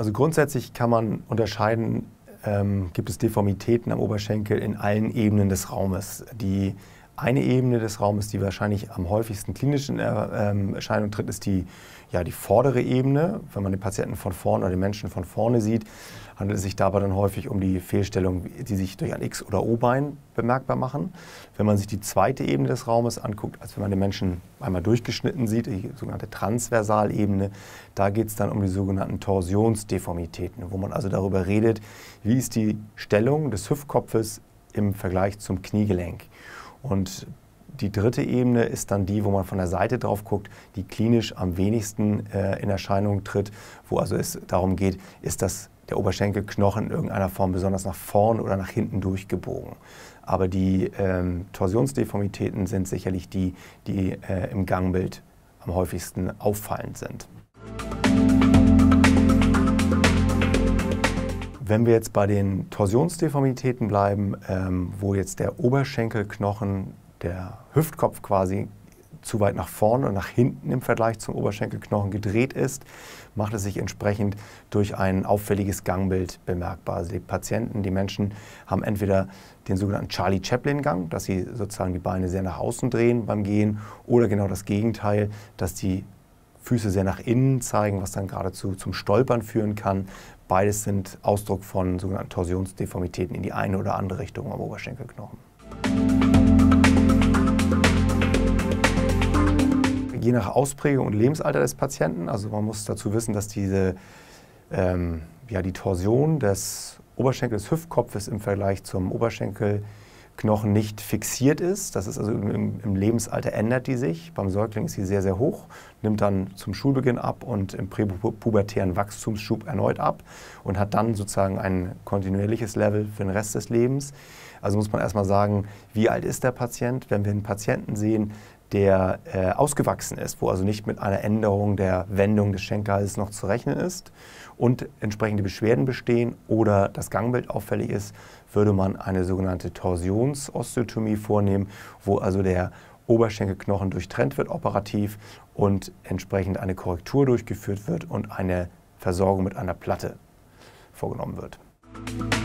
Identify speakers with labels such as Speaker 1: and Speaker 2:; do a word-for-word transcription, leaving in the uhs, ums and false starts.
Speaker 1: Also grundsätzlich kann man unterscheiden, ähm, gibt es Deformitäten am Oberschenkel in allen Ebenen des Raumes. Die eine Ebene des Raumes, die wahrscheinlich am häufigsten klinischen ähm, Erscheinungen tritt, ist die, ja, die vordere Ebene. Wenn man den Patienten von vorne oder den Menschen von vorne sieht, handelt es sich dabei dann häufig um die Fehlstellungen, die sich durch ein X- oder O-Bein bemerkbar machen. Wenn man sich die zweite Ebene des Raumes anguckt, als wenn man den Menschen einmal durchgeschnitten sieht, die sogenannte Transversalebene, da geht es dann um die sogenannten Torsionsdeformitäten, wo man also darüber redet, wie ist die Stellung des Hüftkopfes im Vergleich zum Kniegelenk. Und die dritte Ebene ist dann die, wo man von der Seite drauf guckt, die klinisch am wenigsten äh, in Erscheinung tritt, wo also es darum geht, ist das der Oberschenkelknochen in irgendeiner Form besonders nach vorn oder nach hinten durchgebogen. Aber die ähm, Torsionsdeformitäten sind sicherlich die, die äh, im Gangbild am häufigsten auffallend sind. Wenn wir jetzt bei den Torsionsdeformitäten bleiben, ähm, wo jetzt der Oberschenkelknochen, der Hüftkopf quasi zu weit nach vorne und nach hinten im Vergleich zum Oberschenkelknochen gedreht ist, macht es sich entsprechend durch ein auffälliges Gangbild bemerkbar. Also die Patienten, die Menschen haben entweder den sogenannten Charlie Chaplin-Gang, dass sie sozusagen die Beine sehr nach außen drehen beim Gehen, oder genau das Gegenteil, dass die Füße sehr nach innen zeigen, was dann geradezu zum Stolpern führen kann. Beides sind Ausdruck von sogenannten Torsionsdeformitäten in die eine oder andere Richtung am Oberschenkelknochen. Je nach Ausprägung und Lebensalter des Patienten, also man muss dazu wissen, dass diese, ähm, ja, die Torsion des Oberschenkels, des Hüftkopfes im Vergleich zum Oberschenkelknochen nicht fixiert ist. Das ist also im, im Lebensalter ändert die sich. Beim Säugling ist sie sehr, sehr hoch, nimmt dann zum Schulbeginn ab und im präpubertären Wachstumsschub erneut ab und hat dann sozusagen ein kontinuierliches Level für den Rest des Lebens. Also muss man erstmal sagen, wie alt ist der Patient? Wenn wir einen Patienten sehen, der äh, ausgewachsen ist, wo also nicht mit einer Änderung der Wendung des Schenkelhalses noch zu rechnen ist und entsprechende Beschwerden bestehen oder das Gangbild auffällig ist, würde man eine sogenannte Torsionsosteotomie vornehmen, wo also der Oberschenkelknochen durchtrennt wird operativ und entsprechend eine Korrektur durchgeführt wird und eine Versorgung mit einer Platte vorgenommen wird.